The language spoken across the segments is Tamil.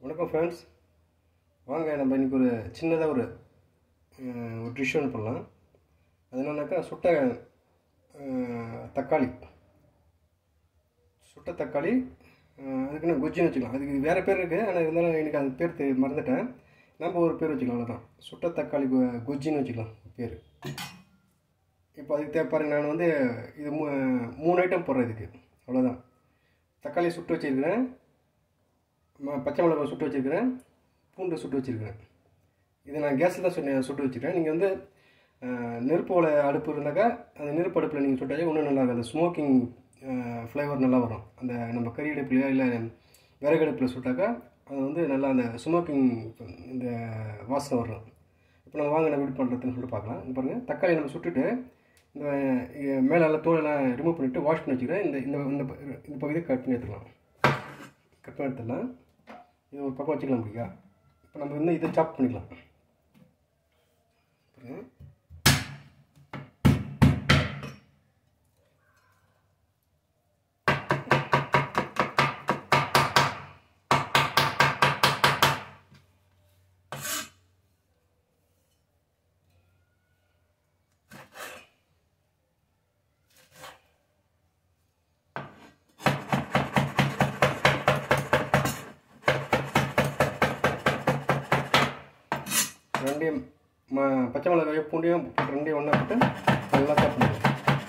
வணக்கம் ஃப்ரெண்ட்ஸ், வாங்க நம்ம இன்றைக்கி ஒரு சின்னதாக ஒரு டிஷ் ஒன்று பண்ணலாம். அது என்னன்னாக்கா தக்காளி சுட்ட தக்காளி அதுக்குன்னு குஜ்ஜின்னு வச்சுக்கலாம். அதுக்கு வேறு பேர் இருக்குது, ஆனால் இருந்தாலும் எனக்கு அது பேர் மறந்துட்டேன். நம்ம ஒரு பேர் வச்சுக்கலாம், அவ்வளோதான். சுட்ட தக்காளி குஜ்ஜின்னு வச்சுக்கலாம் பேர். இப்போ அதுக்கு பாருங்க, நான் வந்து இது 3 ஐட்டம் போடுறேன் இதுக்கு, அவ்வளோதான். தக்காளி சுட்டு வச்சுருக்கிறேன், பச்சை மிளகாய் சுட்டு வச்சுருக்கிறேன், பூண்டு சுட்டு வச்சுருக்கிறேன். இதை நான் கேஸில் தான் சுட்டு வச்சுருக்கேன். நீங்கள் வந்து நெருப்போட அடுப்பு இருந்தாக்கா அந்த நெருப்பு அடுப்பில் நீங்கள் சுட்டாலே இன்னும் நல்லா இருக்கும். அந்த ஸ்மோக்கிங் ஃப்ளேவர் நல்லா வரும். அந்த நம்ம கறி அடுப்புலையோ இல்லை விறகு அடுப்பில் சுட்டாக்கா அது வந்து நல்லா அந்த ஸ்மோக்கிங் இந்த வாசனை வரும். இப்போ நம்ம வாங்க வீடு பண்ணுறதுன்னு சொல்லிட்டு பார்க்கலாம். இப்போ பாருங்கள், தக்காளி நம்ம சுட்டுட்டு இந்த மேலே தோலெல்லாம் ரிமூவ் பண்ணிவிட்டு வாஷ் பண்ணி வச்சுக்கிறேன். இந்த பகுதியை கட் பண்ணி எடுத்துக்கலாம். இது ஒரு பக்கம் வச்சுக்கலாம் முடியா. இப்போ நம்ம வந்து இதை சாப் பண்ணிக்கலாம். ரெண்டையும் பச்சை மிளகாய் பூண்டையும் ரெண்டையும் ஒன்றா போட்டு நல்லா சாப் பண்ணிடுவோம்.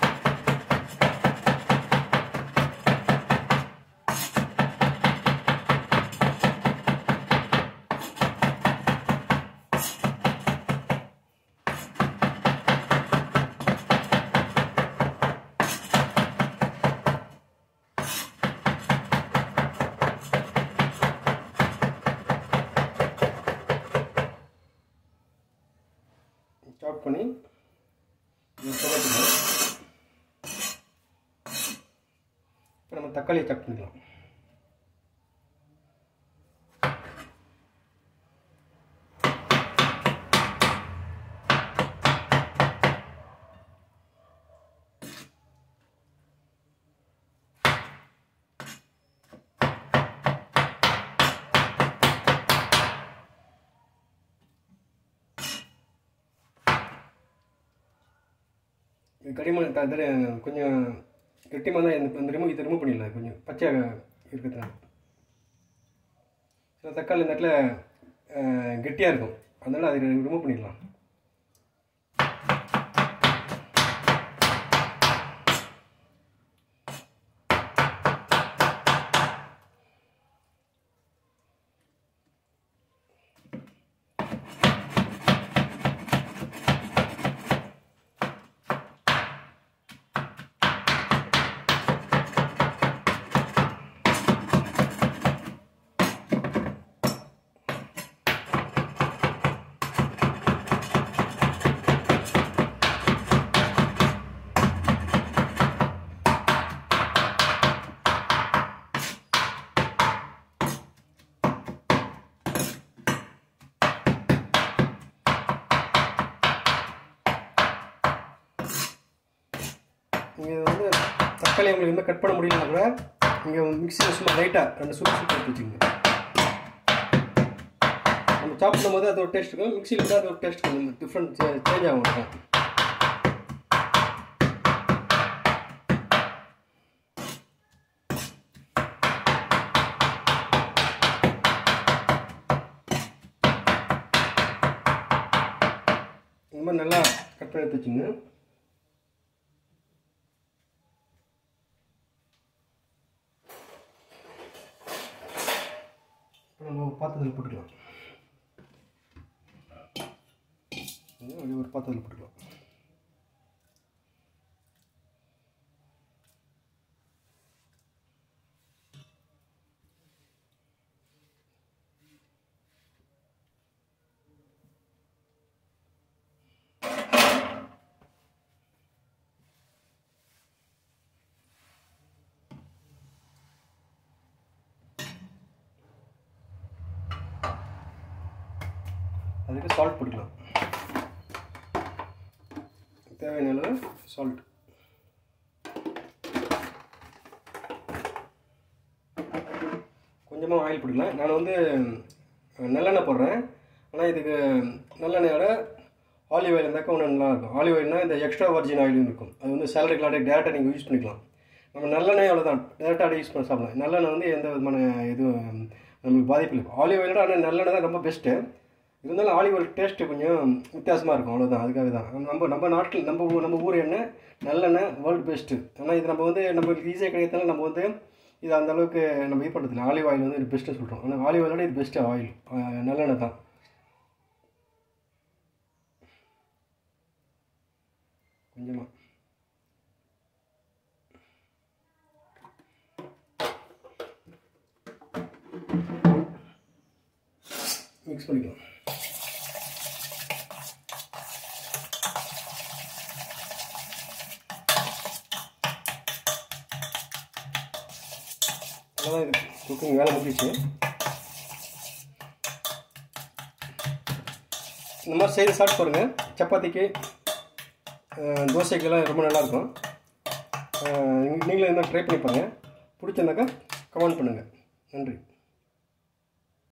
சாப் பண்ணி இப்போ நம்ம தக்காளியை சாப் பண்ணிக்கலாம். கடிமண் கொஞ்சம் கெட்டிமாக தான் இதை ரிமூவ் பண்ணிடலாம். கொஞ்சம் பச்சையாக இருக்கிறதுனால சில தக்காளி இந்த இடத்துல கெட்டியாக இருக்கும், அதனால் அதை ரிமூவ் பண்ணிடலாம். நீங்கள் வந்து தக்காளி உங்களுக்கு எதுவும் கட் பண்ண முடியலன்னா கூட இங்கே மிக்சியில் சும்மா லைட்டாக 2 சுற்றி எடுத்து வச்சுக்கோங்க. நம்ம சாப் பண்ணும்போது அது ஒரு டேஸ்ட் இருக்கும், மிக்சியில் கூட அது ஒரு டேஸ்ட் கொஞ்சம் டிஃப்ரெண்ட் சேஞ்ச் ஆகும். இருக்கும் இந்த மாதிரி நல்லா கட் பண்ணி எடுத்து வச்சுங்க. நம்ம பாத்திரத்தில் போட்டுக்கலாம். ஒரு பாத்திரத்தில் போட்டுக்கலாம். அதுக்கு சால்ட் போட்டுக்கலாம், தேவையான அளவு சால்ட். கொஞ்சமாக ஆயில் போட்டுக்கலாம். நான் வந்து நல்லெண்ணெய் போடுறேன். ஆனால் இதுக்கு நல்லெண்ணெயோட ஆலிவ் ஆயில் இருந்தாக்கா ஒன்று நல்லாயிருக்கும். ஆலிவ் ஆயில்னால் இந்த எக்ஸ்ட்ரா வர்ஜின் ஆயிலும் இருக்கும். அது வந்து சேலரிக்கெலாம் டேரெக்டாக நீங்கள் யூஸ் பண்ணிக்கலாம். நம்ம நல்லெண்ணெய் அவ்வளோதான், டேரெக்டாக யூஸ் பண்ண சாப்பிடலாம். நல்லெண்ணெய் வந்து எந்த விதமான இதுவும் நம்மளுக்கு பாதிப்பு இல்லை. ஆலிவ் ஆயிலோட ஆனால் நல்லெண்ணெய் தான் ரொம்ப பெஸ்ட்டு. இருந்தாலும் ஆலிவ் ஆயில் டேஸ்ட்டு கொஞ்சம் வித்தியாசமாக இருக்கும், அவ்வளோதான். அதுக்காக தான் நம்ம நாட்டில் நம்ம ஊர் எண்ணெய் நல்லெண்ணெய் வேர்ல்டு பெஸ்ட்டு. ஆனால் இது நம்ம வந்து நம்மளுக்கு ஈஸியாக கிடைக்கிறதால நம்ம வந்து இது அந்தளவுக்கு நம்ம இது பண்ணுறதில்ல. ஆலிவ் ஆயில் வந்து இது பெஸ்ட்டு சொல்கிறோம். ஆனால் ஆலிவ் ஆயிலோட இது பெஸ்ட்டு ஆயில் நல்லெண்ணெய் தான். கொஞ்சமாக மிக்ஸ் பண்ணிக்கலாம். அவ்வளோதான், இது குக்கிங் வேலை முடிஞ்சிச்சு. இந்த மாதிரி செய்து சாப்பிட்டு பாருங்கள். சப்பாத்திக்கு தோசைக்கெல்லாம் ரொம்ப நல்லாயிருக்கும். நீங்களும் இந்த மாதிரி ட்ரை பண்ணி பாருங்கள். பிடிச்சிருந்தாக்கா கமெண்ட் பண்ணுங்கள். நன்றி.